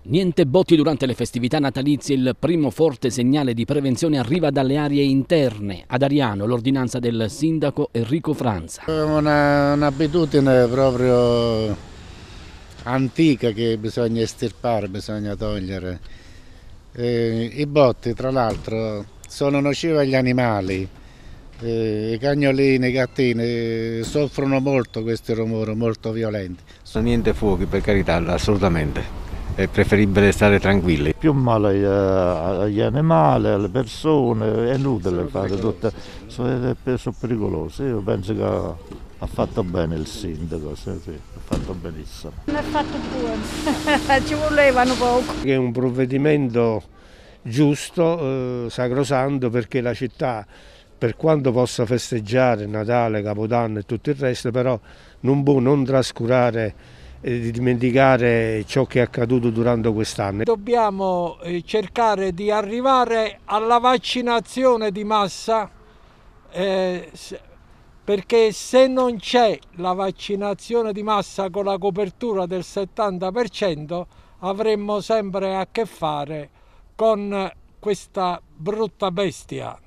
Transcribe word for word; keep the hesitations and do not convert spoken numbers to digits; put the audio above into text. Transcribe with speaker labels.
Speaker 1: Niente botti durante le festività natalizie, il primo forte segnale di prevenzione arriva dalle aree interne. Ad Ariano l'ordinanza del sindaco Enrico Franza.
Speaker 2: È una, un'abitudine proprio antica che bisogna estirpare, bisogna togliere. Eh, I botti tra l'altro sono nocivi agli animali, eh, i cagnolini, i gattini soffrono molto questi rumori molto violenti.
Speaker 3: Niente fuochi, per carità, assolutamente. È preferibile stare tranquilli.
Speaker 4: Più male agli animali, alle persone, è inutile fare tutte, sono, sono pericolose. Io penso che ha fatto bene il sindaco, sì, sì, ha fatto benissimo.
Speaker 5: Non è fatto buono, ci volevano poco.
Speaker 6: È un provvedimento giusto, eh, sacrosanto, perché la città, per quanto possa festeggiare Natale, Capodanno e tutto il resto, però non può non trascurare e di dimenticare ciò che è accaduto durante quest'anno.
Speaker 7: Dobbiamo cercare di arrivare alla vaccinazione di massa, eh, perché se non c'è la vaccinazione di massa con la copertura del settanta per cento avremmo sempre a che fare con questa brutta bestia.